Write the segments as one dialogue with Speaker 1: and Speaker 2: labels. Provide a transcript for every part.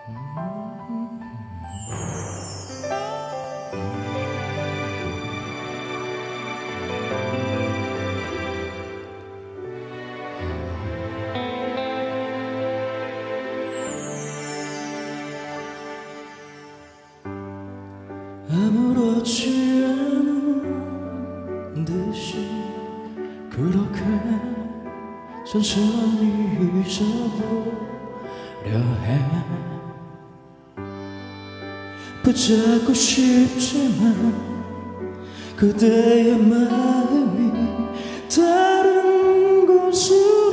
Speaker 1: 아무렇지 않은 듯이 그렇게 천천히 잊어보려 해. 붙잡고 싶지만 그대의 마음이 다른 곳으로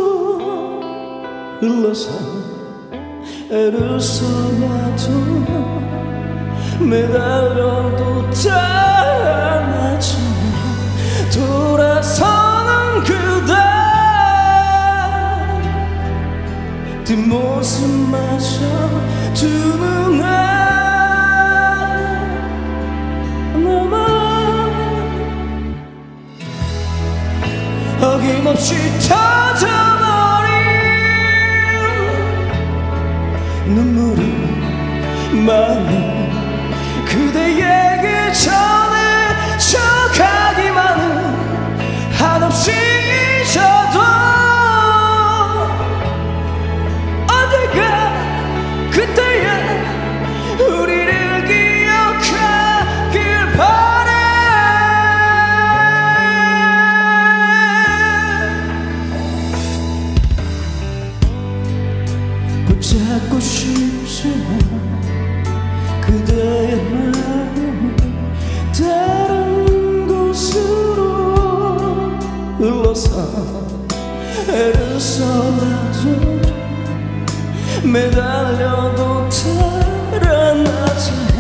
Speaker 1: 흘러서 애를 써봐도 매달려도 달아나지 돌아서는 그대 뒷모습마저 두 눈에 남아 어김없이 터져버린 눈물이 마음이 그대에게 전해져가기만은 한없이 잊어도 언젠가 그때의 우리를 기억하길 바래. 붙잡고 싶지만 그대의 마음이 다른 곳으로 흘러서 애를 써봐도 매달려도 달아나지